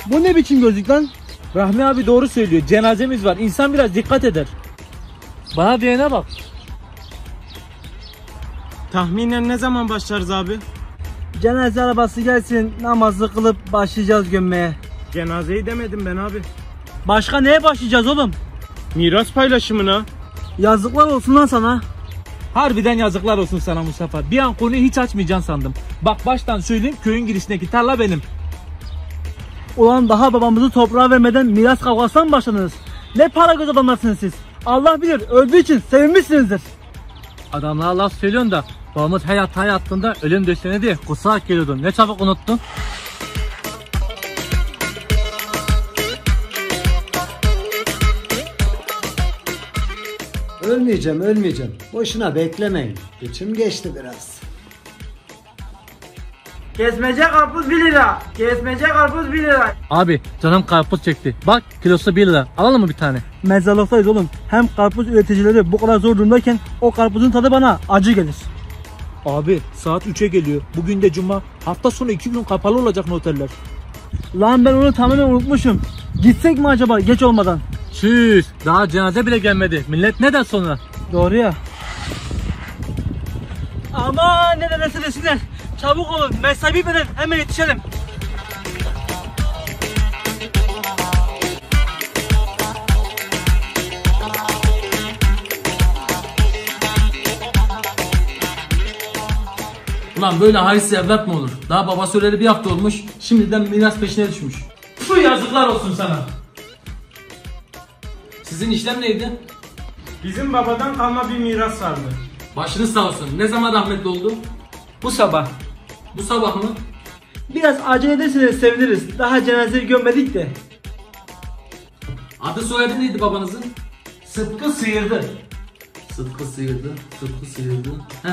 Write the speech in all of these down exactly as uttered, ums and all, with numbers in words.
Bu ne biçim gözlük lan? Rahmi abi doğru söylüyor. Cenazemiz var. İnsan biraz dikkat eder. Bana diyene bak. Tahminen ne zaman başlarız abi? Cenaze arabası gelsin, namazı kılıp başlayacağız gömmeye. Cenazeyi demedim ben abi. Başka neye başlayacağız oğlum? Miras paylaşımına. Yazıklar olsun lan sana. Harbiden yazıklar olsun sana Mustafa. Bir an konuyu hiç açmayacaksın sandım. Bak baştan söyleyeyim, köyün girişindeki tarla benim. Ulan daha babamızı toprağa vermeden miras kavgasına mı başladınız? Ne para göz adamlarsınız siz? Allah bilir, öldüğü için sevinmişsinizdir. Adamlara laf söylüyorsun da babamız hayat hayatında ölüm döşeğine diye kusarak geliyordun. Ne çabuk unuttun. Ölmeyeceğim, ölmeyeceğim. Boşuna beklemeyin. İçim geçti biraz. Kesmece karpuz bir lira. Kesmece karpuz bir lira. Abi canım karpuz çekti. Bak kilosu bir lira. Alalım mı bir tane? Mezarlıktayız oğlum. Hem karpuz üreticileri bu kadar zor durumdayken o karpuzun tadı bana acı gelir. Abi saat üçe geliyor. Bugün de cuma. Hafta sonu iki gün kapalı olacak oteller. Lan ben onu tamamen unutmuşum. Gitsek mi acaba geç olmadan? Şüş, daha cenaze bile gelmedi. Millet ne der sonra? Doğru ya. Aman ne derse desinler. Çabuk olun, mesai bitmeden hemen yetişelim. Ulan böyle hayırsız evlat mı olur? Daha babası öleli bir hafta olmuş, şimdiden miras peşine düşmüş. Şu yazıklar olsun sana. Sizin işlem neydi? Bizim babadan kalma bir miras vardı. Başınız sağ olsun. Ne zaman rahmetli oldu? Bu sabah. Bu sabah mı? Biraz acele ederseniz seviniriz. Daha cenazeyi gömmedik de. Adı soyadı neydi babanızın? Sıtkı Sıyırdı. Sıtkı Sıyırdı, Sıtkı Sıyırdı. Heh.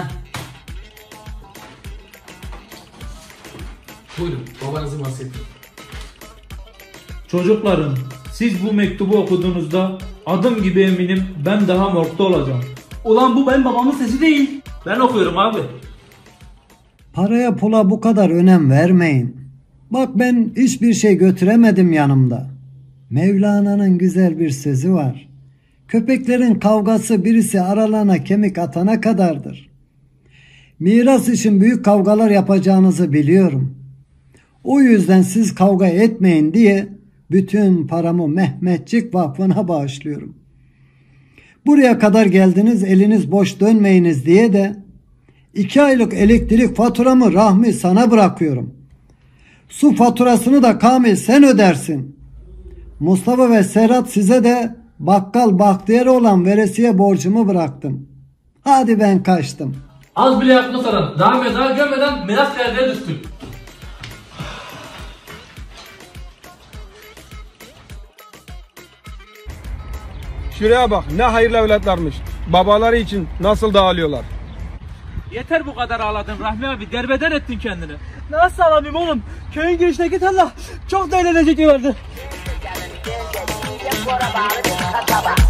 Buyurun, babanızın vasiyeti. Çocuklarım, siz bu mektubu okuduğunuzda adım gibi eminim ben daha morgda olacağım. Ulan bu benim babamın sesi değil. Ben okuyorum abi. Paraya pula bu kadar önem vermeyin. Bak ben hiçbir şey götüremedim yanımda. Mevlana'nın güzel bir sözü var. Köpeklerin kavgası birisi aralarına kemik atana kadardır. Miras için büyük kavgalar yapacağınızı biliyorum. O yüzden siz kavga etmeyin diye bütün paramı Mehmetçik Vakfı'na bağışlıyorum. Buraya kadar geldiniz, eliniz boş dönmeyiniz diye de iki aylık elektrik faturamı Rahmi sana bırakıyorum. Su faturasını da Kamil sen ödersin. Mustafa ve Serhat size de bakkal Bahtiyar'a olan veresiye borcumu bıraktım. Hadi ben kaçtım. Az bile yapmasaran, daha mezar görmeden miras perdeye düştük. Şuraya bak, ne hayırlı evlatlarmış. Babaları için nasıl dağılıyorlar. Yeter bu kadar ağladın Rahmi abi. Derbeder ettin kendini. Nasıl alayım oğlum? Köyün girişindeki tarla çok da eğlenecek diyorlardı.